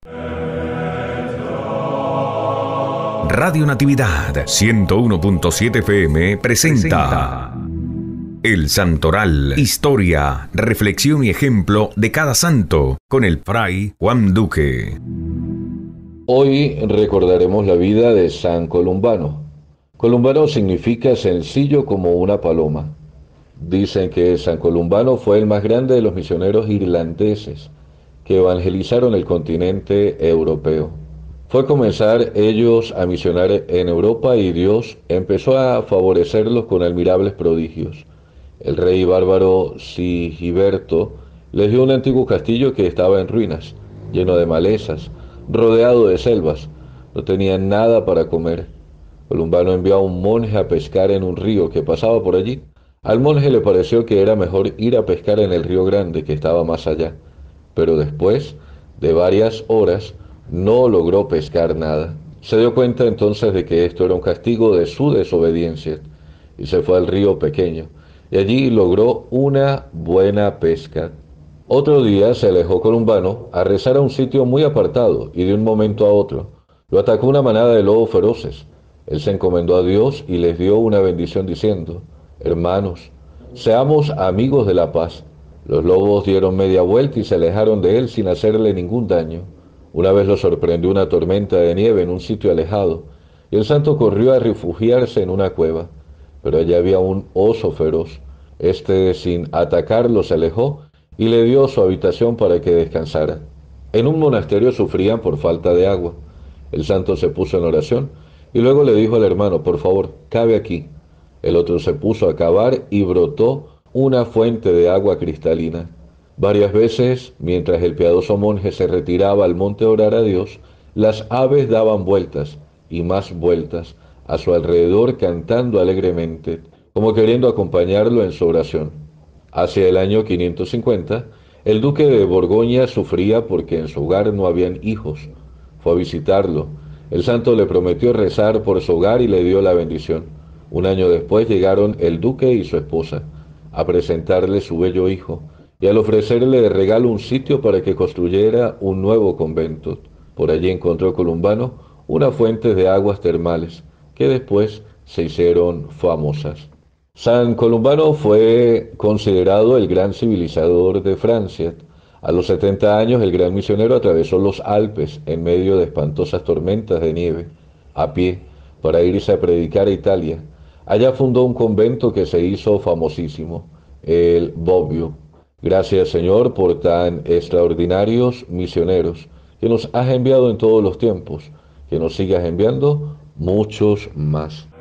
Radio Natividad 101.7 FM presenta El Santoral, historia, reflexión y ejemplo de cada santo, con el Fray Juan Duque. Hoy recordaremos la vida de San Columbano. Columbano significa sencillo como una paloma. Dicen que San Columbano fue el más grande de los misioneros irlandeses que evangelizaron el continente europeo. Fue comenzar ellos a misionar en Europa y Dios empezó a favorecerlos con admirables prodigios. El rey bárbaro Sigiberto les dio un antiguo castillo que estaba en ruinas, lleno de malezas, rodeado de selvas. No tenían nada para comer. Columbano envió a un monje a pescar en un río que pasaba por allí. Al monje le pareció que era mejor ir a pescar en el río Grande, que estaba más allá. Pero después de varias horas, no logró pescar nada. Se dio cuenta entonces de que esto era un castigo de su desobediencia y se fue al río pequeño y allí logró una buena pesca. Otro día se alejó Columbano a rezar a un sitio muy apartado y de un momento a otro lo atacó una manada de lobos feroces. Él se encomendó a Dios y les dio una bendición diciendo: hermanos, seamos amigos de la paz. Los lobos dieron media vuelta y se alejaron de él sin hacerle ningún daño. Una vez lo sorprendió una tormenta de nieve en un sitio alejado, y el santo corrió a refugiarse en una cueva, pero allí había un oso feroz. Este, sin atacarlo, se alejó y le dio su habitación para que descansara. En un monasterio sufrían por falta de agua. El santo se puso en oración y luego le dijo al hermano: por favor, cabe aquí. El otro se puso a cavar y brotó una fuente de agua cristalina. Varias veces, mientras el piadoso monje se retiraba al monte a orar a Dios, las aves daban vueltas y más vueltas a su alrededor cantando alegremente, como queriendo acompañarlo en su oración. Hacia el año 550, el duque de Borgoña sufría porque en su hogar no habían hijos. Fue a visitarlo. El santo le prometió rezar por su hogar y le dio la bendición. Un año después llegaron el duque y su esposa a presentarle su bello hijo y al ofrecerle de regalo un sitio para que construyera un nuevo convento. Por allí encontró Columbano unas fuentes de aguas termales que después se hicieron famosas. San Columbano fue considerado el gran civilizador de Francia. A los 70 años el gran misionero atravesó los Alpes en medio de espantosas tormentas de nieve, a pie, para irse a predicar a Italia. Allá fundó un convento que se hizo famosísimo, el Bobbio. Gracias, Señor, por tan extraordinarios misioneros que nos has enviado en todos los tiempos, que nos sigas enviando muchos más.